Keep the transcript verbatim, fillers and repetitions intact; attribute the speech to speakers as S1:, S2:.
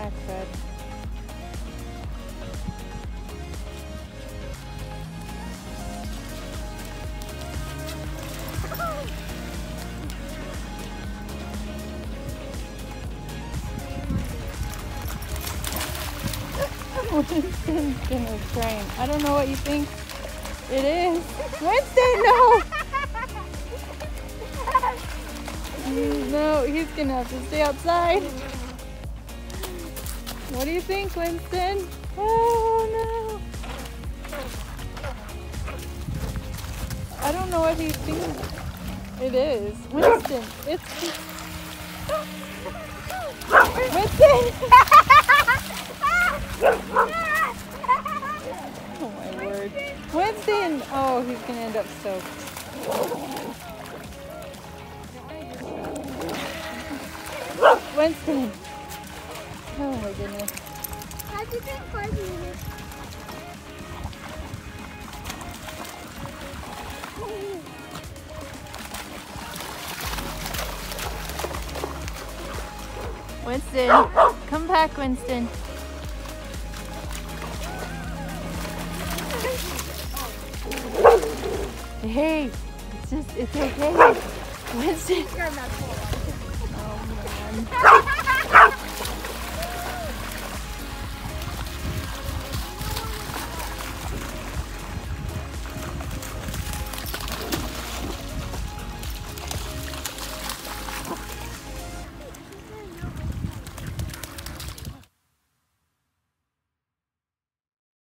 S1: back, bud. Winston's gonna scream. I don't know what you think it is. Winston, no! No, he's gonna have to stay outside. What do you think, Winston? Oh no! I don't know what he thinks it is. Winston, it's... Winston! Oh my word. Winston! Oh, he's gonna end up soaked. Winston! Oh my goodness.
S2: How'd you think five minutes?
S1: Winston, come back, Winston. Hey, it's just, it's okay. Winston.
S2: You're not cool.
S1: Oh man.